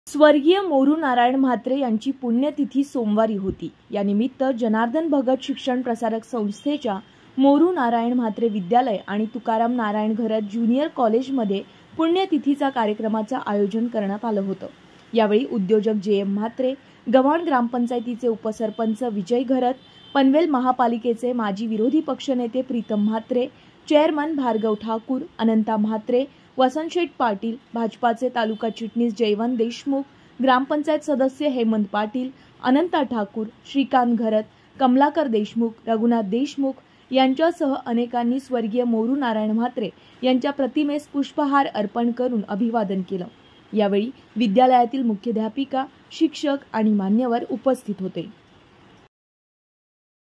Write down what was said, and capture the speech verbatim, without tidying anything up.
स्वर्गीय मोरू नारायण म्हात्रे यांची पुण्यतिथी सोमवारी होती। या निमित्त जनार्दन भगत शिक्षण प्रसारक संस्थेच्या मोरू नारायण म्हात्रे विद्यालय आणि तुकाराम नारायण घरत ज्युनियर कॉलेजमध्ये पुण्यतिथीचा कार्यक्रमाचे आयोजन करण्यात आलं होतं। यावेळी उद्योजक जे एम म्हात्रे, गव्हाण ग्रामपंचायतीचे उपसरपंच विजय घरत, पनवेल महापालिकेचे माजी विरोधी पक्षनेते प्रीतम म्हात्रे, चेअरमन भार्गव ठाकूर, अनंता म्हात्रे, वसंतशेठ पाटील, भाजपाचे तालुका चिटणीस जयवंत देशमुख, ग्रामपंचायत सदस्य हेमंत पाटील, अनंता ठाकूर, श्रीकांत घरत, कमलाकर देशमुख, रघुनाथ देशमुख यांच्यासह अनेकांनी स्वर्गीय मोरू नारायण म्हात्रे यांच्या प्रतिमेस पुष्पहार अर्पण करून अभिवादन केलं। यावेळी विद्यालयातील मुख्याध्यापिका, शिक्षक आणि मान्यवर उपस्थित होते।